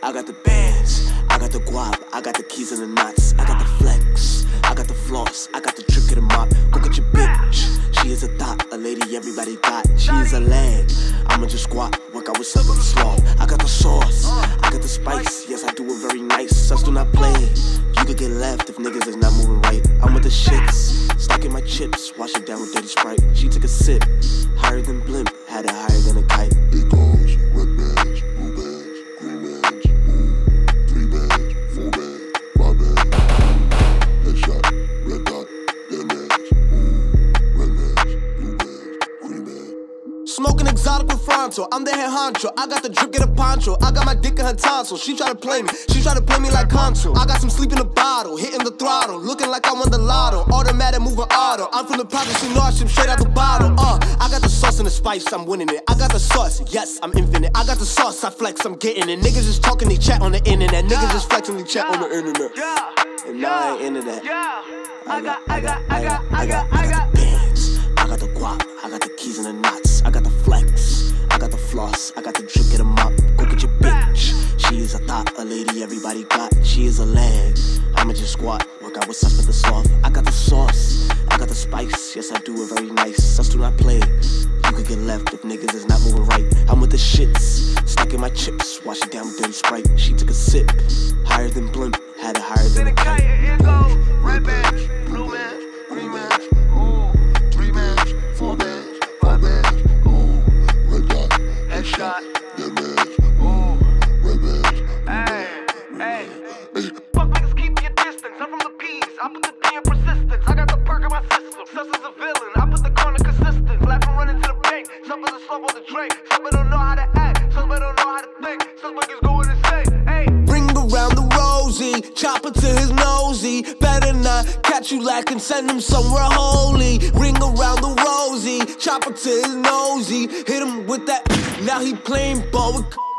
I got the bands, I got the guap, I got the keys and the knots, I got the flex, I got the floss, I got the trick of the mop. Go get your bitch, she is a thought, a lady everybody got. She is a leg, I'ma just squat, work out with uspectdasloth. I got the sauce, I got the spice, yes I do it very nice. Us do not play, you could get left if niggas is not moving right. I'm with the shits, stacking my chips, wash it down with dirty Sprite. She took a sip, higher than blimp, had it higher than a kite. It goes red bands, blue bands, green bands, ooh, 3 bands, 4 bands, 5 bands, headshot, red dot, dead bands, ooh, red bands, blue bands, green bands. Smoking exotic with Fronto, I'm the head honcho. I got the drip, get a poncho. I got my dick in her tonsil. She try to play me like console. I got some sleep in the bottle, hitting the throttle, looking like I won the lotto. Automatic moving auto. I'm from the projects in North, straight out the bottle. I got the sauce and the spice, I'm winning it. I got the sauce, yes, I'm infinite. I got the sauce, I flex, I'm getting it. Niggas just talking, they chat on the internet. Niggas just flexing, they chat on the internet. And I ain't into that. I got the bands, I got the guap, I got the keys and the knots, I got the flex, I got the floss, I got the drip, get a mop. Go get your bitch, she is a thought, a lady everybody got. She is a leg, I'ma just squat, work out with uspectdasloth. I got the sauce, I got the spice, yes I do it very nice. Us do not play, you could get left if niggas is not moving right. I'm with the shits, stacking my chips, wash it down with dirty Sprite. She took a sip, higher than blimp, had it higher than a kite. Here goes red bands, blue bands, green bands, ooh, 3 bands, 4 bands, 5 bands, ooh, red dot, Headshot, dead bands, ooh, red bands, hey. Fuck niggas, keep your distance. I'm from the P's, I put the P in persistence. I got the perk in my system, sus is a villain. I put the corner consistent, laughing running to the bank. Some of the slow on the drink, some don't know how to act, some don't know how to think. Some niggas going insane, hey. Ring around the rosy, chopper to his nosy. Better not catch you lacking, send him somewhere holy. Ring around the rosy, chopper to his nosy. Hit him with that, now he playing ball with